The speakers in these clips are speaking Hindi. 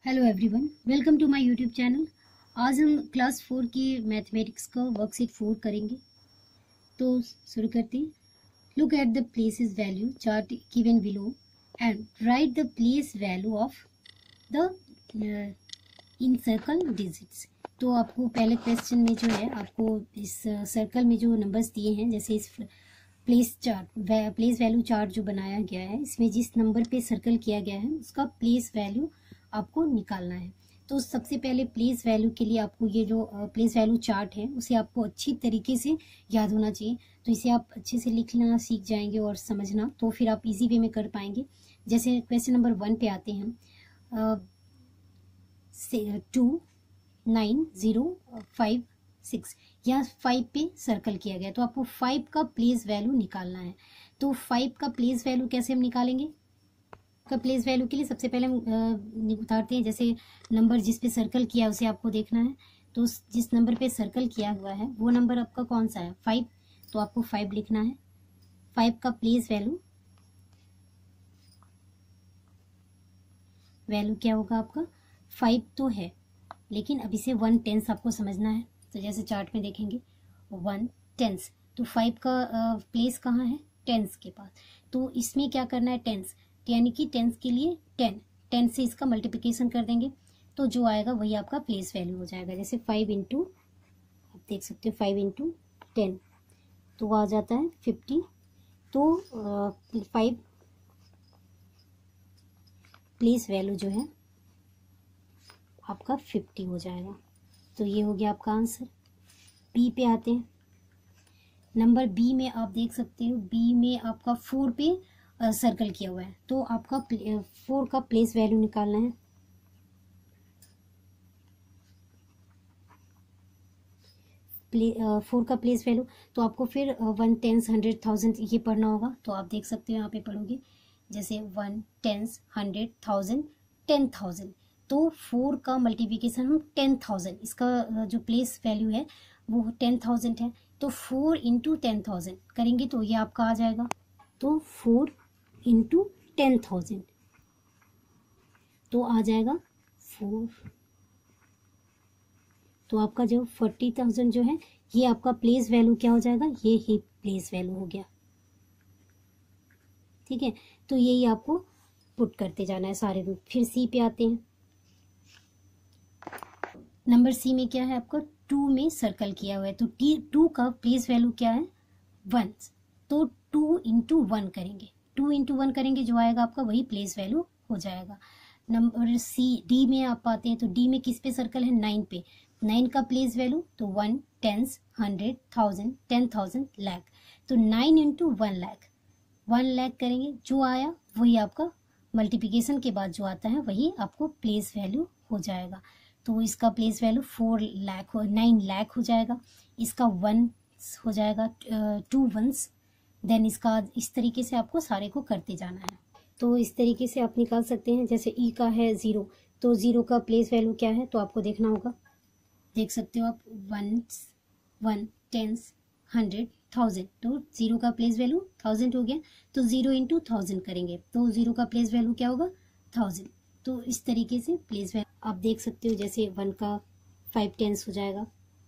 Hello everyone, welcome to my YouTube channel. आज हम क्लास 4 की मैथमेटिक्स का वर्कशीट 4 करेंगे। तो शुरू करते हैं। Look at the places value chart given below and write the place value of the in circle digits. तो आपको पहले क्वेश्चन में जो है आपको इस सर्कल में जो नंबर्स दिए हैं, जैसे इस प्लेस वैल्यू चार्ट जो बनाया गया है, इसमें जिस नंबर पे सर्कल किया गया है उसका प्लेस वैल्यू आपको निकालना है। तो सबसे पहले प्लेस वैल्यू के लिए आपको ये जो प्लेस वैल्यू चार्ट है उसे आपको अच्छी तरीके से याद होना चाहिए। तो इसे आप अच्छे से लिखना सीख जाएंगे और समझना, तो फिर आप इजी वे में कर पाएंगे। जैसे क्वेश्चन नंबर 1 पे आते हैं हम। 2 9 0 5 6, यहाँ 5 पे सर्कल किया गया, तो आपको 5 का प्लेस वैल्यू निकालना है। तो 5 का प्लेस वैल्यू कैसे हम निकालेंगे? का प्लेस वैल्यू के लिए सबसे पहले हम उतारते हैं, जैसे नंबर जिस पे सर्कल किया उसे आपको देखना है। तो जिस नंबर पे सर्कल किया हुआ है वो नंबर आपका कौन सा है? 5। तो आपको 5 लिखना है। 5 का प्लेस वैल्यू क्या होगा आपका? 5 तो है, लेकिन अब इसे 1/10 आपको समझना है। तो जैसे चार्ट में देखेंगे 1/10, तो 5 का प्लेस कहाँ है? टेंस के पास। तो इसमें क्या करना है? टेंस, यानी कि टेंस के लिए 10 से इसका मल्टीप्लिकेशन कर देंगे, तो जो आएगा वही आपका प्लेस वैल्यू हो जाएगा। जैसे 5 इंटू, आप देख सकते हो 5 इंटू 10, तो आ जाता है 50। तो 5 प्लेस वैल्यू जो है आपका 50 हो जाएगा। तो ये हो गया आपका आंसर। बी पे आते हैं। नंबर बी में आप देख सकते हो, बी में आपका 4 पे सर्कल किया हुआ है, तो आपका 4 का प्लेस वैल्यू निकालना है। फोर का प्लेस वैल्यू, तो आपको फिर 1 10 100 1000 ये पढ़ना होगा। तो आप देख सकते हो यहाँ पे पढ़ोगे, जैसे 1 10 100 1000 10,000। तो 4 का मल्टीप्लिकेशन हम 10,000, इसका जो प्लेस वैल्यू है वो 10,000 है। तो 4 इंटू 10,000 करेंगे तो ये आपका आ जाएगा। तो 4 इंटू 10,000 तो आ जाएगा 4। तो आपका जो 40,000 जो है ये आपका प्लेस वैल्यू क्या हो जाएगा? ये ही प्लेस वैल्यू हो गया। ठीक है, तो यही आपको पुट करते जाना है सारे में। फिर सी पे आते हैं। नंबर सी में क्या है आपका? 2 में सर्कल किया हुआ है, तो 2 का प्लेस वैल्यू क्या है? 1। तो 2 इंटू 1 करेंगे, 2 इंटू 1 करेंगे, जो आएगा आपका वही प्लेस वैल्यू हो जाएगा। नंबर सी डी में आप आते हैं, तो डी में किस पे सर्कल है? 9 पे। 9 का प्लेस वैल्यू तो 1 10 100 1000 10,000 लाख। तो 9 इंटू 1 लाख, 1 लाख करेंगे, जो आया वही आपका मल्टीप्लिकेशन के बाद जो आता है वही आपको प्लेस वैल्यू हो जाएगा। तो इसका प्लेस वैल्यू 9 लाख हो जाएगा। इसका 1 हो जाएगा, 2 1s, देन इसका इस तरीके से आपको सारे को करते जाना है। तो इस तरीके से आप निकाल सकते हैं। जैसे ई का है 0, तो 0 का प्लेस वैल्यू क्या है? तो आपको देखना होगा, देख सकते हो आप 1 10 100 1000, तो 0 का प्लेस वैल्यू 1000 हो गया। तो 0 इंटू 1000 करेंगे, तो 0 का प्लेस वैल्यू क्या होगा? 1000। तो इस तरीके से प्लेस वैल्यू आप देख सकते हो। जैसे 1 का 5 10 हो जाएगा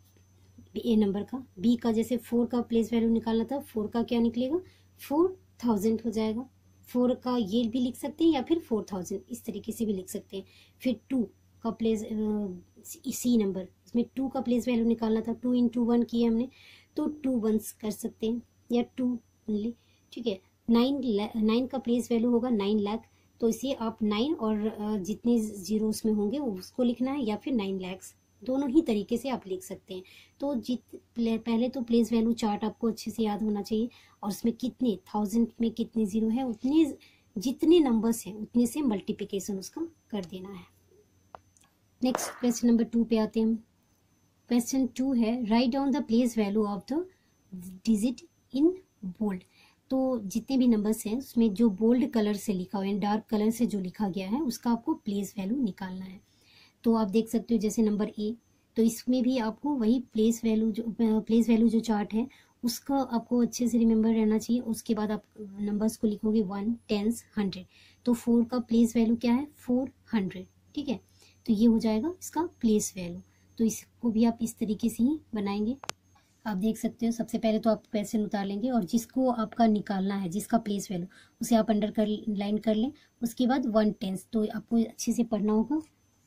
ए नंबर का। बी का जैसे 4 का प्लेस वैल्यू निकालना था, 4 का क्या निकलेगा? 4000 हो जाएगा। 4 का ये भी लिख सकते हैं या फिर 4000 इस तरीके से भी लिख सकते हैं। फिर 2 का प्लेस, सी नंबर, इसमें 2 का प्लेस वैल्यू निकालना था, 2 इंटू 1 किया हमने, तो 2 1s कर सकते हैं या 2 ओनली। ठीक है, 9 का प्लेस वैल्यू होगा 9 लाख। तो इसे आप 9 और जितने जीरो उसमें होंगे उसको लिखना है, या फिर 9 lakhs, दोनों ही तरीके से आप लिख सकते हैं। तो पहले तो प्लेस वैल्यू चार्ट आपको अच्छे से याद होना चाहिए, और उसमें कितने 1000 में कितने जीरो है, उतने जितने नंबर्स हैं उतने से मल्टीप्लिकेशन उसका कर देना है। नेक्स्ट क्वेश्चन नंबर 2 पे आते हैं हम। क्वेश्चन 2 है, write down the place value of the digit in bold. तो जितने भी नंबर्स हैं उसमें जो बोल्ड कलर से लिखा हुआ है, डार्क कलर से जो लिखा गया है, उसका आपको प्लेस वैल्यू निकालना है। तो आप देख सकते हो जैसे नंबर ए, तो इसमें भी आपको वही प्लेस वैल्यू जो चार्ट है उसका आपको अच्छे से रिमेंबर रहना चाहिए। उसके बाद आप नंबर्स को लिखोगे 1 10 100। तो 4 का प्लेस वैल्यू क्या है? 400। ठीक है, तो ये हो जाएगा इसका प्लेस वैल्यू। तो इसको भी आप इस तरीके से ही बनाएंगे। आप देख सकते हो सबसे पहले तो आप पैसे उतार लेंगे और जिसको आपका निकालना है, जिसका प्लेस वैल्यू, उसे आप अंडर कर लाइन कर लें। उसके बाद 1/10, तो आपको अच्छे से पढ़ना होगा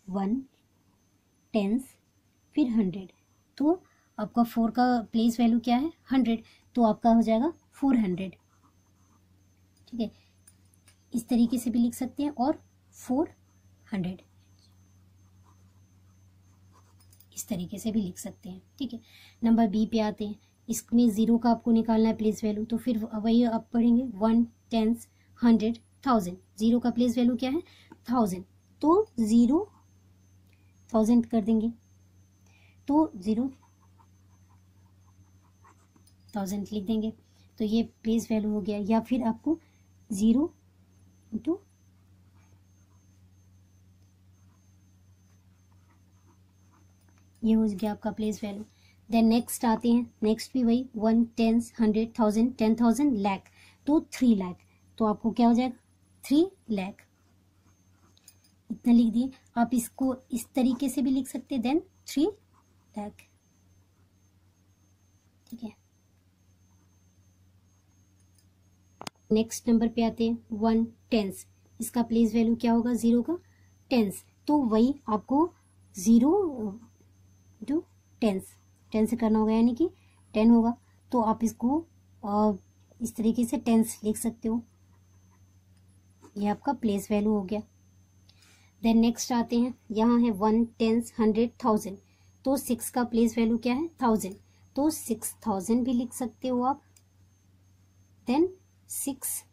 1/10 फिर 100। तो आपका 4 का प्लेस वैल्यू क्या है 100, तो आपका हो जाएगा 400। ठीक है, इस तरीके से भी लिख सकते हैं और 400 इस तरीके से भी लिख सकते हैं। ठीक है, नंबर बी पे आते हैं। इसमें 0 का आपको निकालना है प्लेस वैल्यू, तो फिर वही आप पढ़ेंगे 1, 10, 100, 1000। 0 का प्लेस वैल्यू क्या है 1000, तो 0,000 कर देंगे, तो 0,000 लिख देंगे। तो ये प्लेस वैल्यू हो गया। या फिर आपको 0 इंटू ये हो गया आपका प्लेस वैल्यू। देन नेक्स्ट आते हैं। नेक्स्ट भी वही 1, 10, 100, 1000, 10,000, लाख, तो 3 लाख। तो आपको क्या हो जाएगा 3 लाख, इतना लिख दिए। आप इसको इस तरीके से भी लिख सकते हैं, देन 3 लाख। ठीक है, नेक्स्ट नंबर पे आते हैं 1/10। इसका प्लेस वैल्यू क्या होगा 0 का 10, तो वही आपको 0 इंटू 10 से करना होगा, यानी कि 10 होगा। तो आप इसको इस तरीके से 10 लिख सकते हो। ये आपका प्लेस वैल्यू हो गया। देन नेक्स्ट आते हैं, यहाँ है 1, 10, 100, 1000, तो 6 का प्लेस वैल्यू क्या है 1000, तो 6000 भी लिख सकते हो आप। देन 6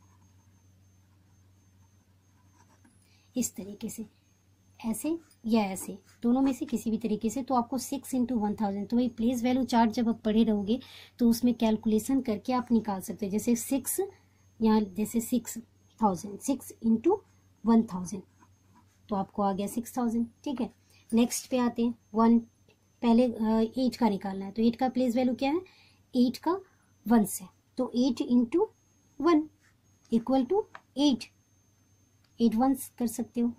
इस तरीके से, ऐसे या ऐसे, दोनों में से किसी भी तरीके से। तो आपको 6 इंटू 1000, तो वही प्लेस वैल्यू चार्ट जब आप पढ़े रहोगे तो उसमें कैलकुलेशन करके आप निकाल सकते हैं। जैसे 6 यहाँ, जैसे 6000, 6 इंटू 1000, तो आपको आ गया 6000। ठीक है, नेक्स्ट पे आते हैं 1, पहले 8 का निकालना है। तो 8 का प्लेस वैल्यू क्या है 8 का 1 है, तो 8 इंटू 1 इक्वल टू 8 1s कर सकते हो,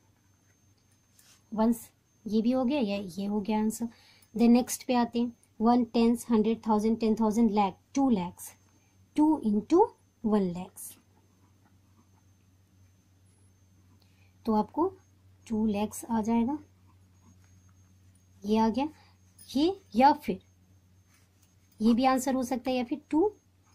1s ये भी हो गया या ये हो गया आंसर। देन नेक्स्ट पे आते हैं 1, 10, 100, 1000, 10,000, लाख, 2 lakhs, 2 इंटू 1 lakhs, तो आपको 2 lakhs आ जाएगा। ये आ गया ये, या फिर ये भी आंसर हो सकता है, या फिर 2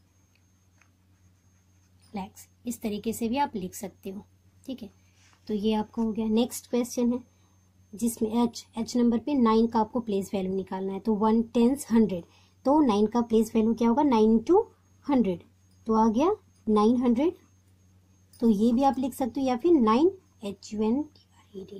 lakhs, इस तरीके से भी आप लिख सकते हो। ठीक है, तो ये आपका हो गया। नेक्स्ट क्वेश्चन है जिसमें एच नंबर पे 9 का आपको प्लेस वैल्यू निकालना है। तो 1, 10, 100, तो 9 का प्लेस वैल्यू क्या होगा 9 इंटू 100, तो आ गया 900। तो ये भी आप लिख सकते हो, या फिर 9HUND,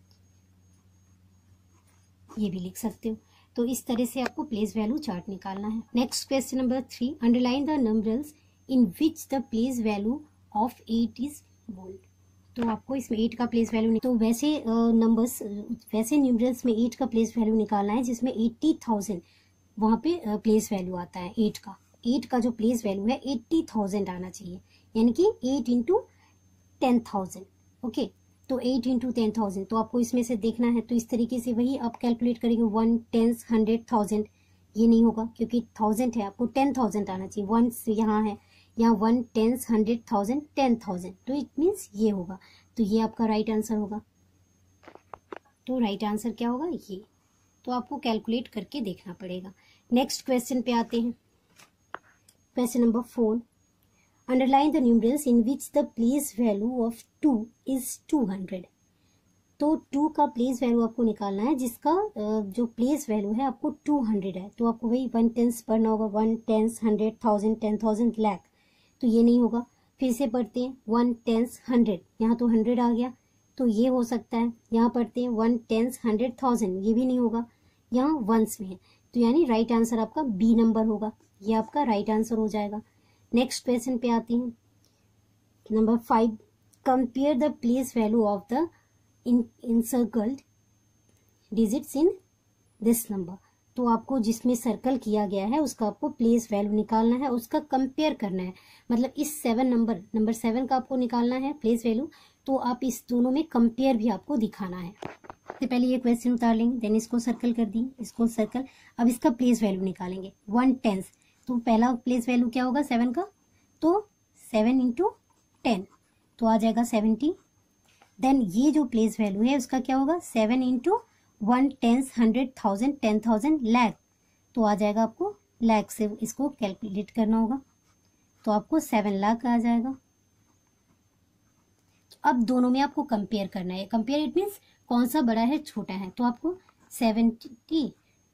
ये भी लिख सकते हो। तो इस तरह से आपको प्लेस वैल्यू चार्ट निकालना है। Next question number 3, underline the numbers in which the place value of 8 is bold. तो आपको इसमें 8 का प्लेस वैल्यू, तो वैसे नंबर्स, वैसे न्यूमरल्स में 8 का प्लेस वैल्यू निकालना है जिसमें 80,000 वहाँ पे प्लेस वैल्यू आता है। 8 का जो प्लेस वैल्यू है 80,000 आना चाहिए, यानी कि 8 इंटू 10,000। ओके, तो 8 इंटू 10,000, तो आपको इसमें से देखना है। तो इस तरीके से वही आप कैलकुलेट करेंगे 1, 10, 100, 1000, ये नहीं होगा क्योंकि 1000 है, आपको 10,000 आना चाहिए। 1 यहाँ है, यहाँ 1, 10, 100, 1000, 10,000, तो इट मीन्स ये होगा। तो ये आपका राइट आंसर होगा। तो राइट आंसर क्या होगा ये, तो आपको कैलकुलेट करके देखना पड़ेगा। नेक्स्ट क्वेश्चन पे आते हैं। Question number 4, underline the numerals in which the place value of 2 is 200। तो 2 का प्लेस वैल्यू आपको निकालना है जिसका जो प्लेस वैल्यू है आपको 200 है। तो आपको वही 1 10 पढ़ना होगा, 1, 10, 100, 1000, 10,000, लाख, तो ये नहीं होगा। फिर से पढ़ते हैं 1, 10, 100, यहाँ तो 100 आ गया, तो ये हो सकता है। यहाँ पढ़ते हैं 1, 10, 100, 1000, ये भी नहीं होगा, यहाँ 1s में है, तो यानी राइट आंसर आपका बी नंबर होगा। ये आपका राइट आंसर हो जाएगा। नेक्स्ट क्वेश्चन पे आते हैं number 5, compare the place value of the encircled digits in this number। तो आपको जिसमें सर्कल किया गया है उसका आपको प्लेस वैल्यू निकालना है, उसका कंपेयर करना है। मतलब इस 7 नंबर 7 का आपको निकालना है प्लेस वैल्यू, तो आप इस दोनों में कंपेयर भी आपको दिखाना है। सबसे पहले ये क्वेश्चन उतार लेंगे, देन इसको सर्कल कर दी, इसको सर्कल। अब इसका प्लेस वैल्यू निकालेंगे 1/10, तो पहला प्लेस वैल्यू क्या होगा 7 का, तो 7 × 10 तो आ जाएगा 70। देन ये जो प्लेस वैल्यू है उसका क्या होगा 7 × 1 10 100 1000 10,000 लाख, तो आ जाएगा आपको लाख से इसको कैलकुलेट करना होगा, तो आपको 7 लाख आ जाएगा। अब दोनों में आपको कंपेयर करना है, कंपेयर इट मीन्स कौन सा बड़ा है छोटा है, तो आपको 70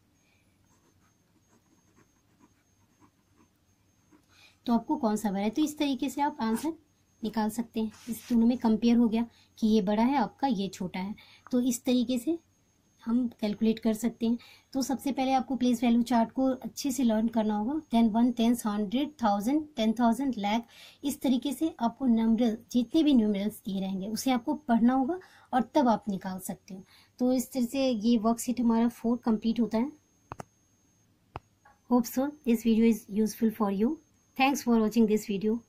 तो आपको कौन सा बड़ा है, तो इस तरीके से आप आंसर निकाल सकते हैं। इस दोनों में कंपेयर हो गया कि ये बड़ा है आपका, ये छोटा है, तो इस तरीके से हम कैलकुलेट कर सकते हैं। तो सबसे पहले आपको प्लेस वैल्यू चार्ट को अच्छे से लर्न करना होगा, देन 1 10 100 1000 10,000 लाख, इस तरीके से आपको नंबर जितने भी न्यूमरल्स दिए रहेंगे उसे आपको पढ़ना होगा और तब आप निकाल सकते हो। तो इस तरह से ये वर्कशीट हमारा 4 कंप्लीट होता है। Hope so this video is useful for you. Thanks for watching this video.